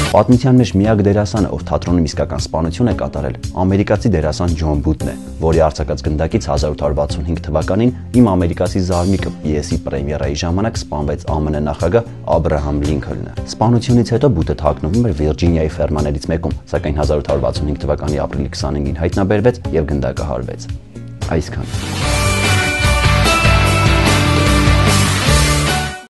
Պատմության մեջ միակ դերասանը, ով թատրոնում իսկական սպանություն է կատարել, ամերիկացի դերասան Ջոն Բութն է, որի արձակած գնդակից 1865 թվականին Իմ ամերիկացի զարմիկը պիեսի պրեմիերայի ժամանակ սպանվեց ԱՄՆ նախագահ Աբրահամ Լինքոլնը։ Սպանությունից հետո Բութը թաքնվում էր Վիրջինիայի ֆերմաներից մեկում, սակայն 1865 թվականի ապրիլի 25-ին հայտնաբերվեց եւ գնդակը հարվեց։ Այսքան։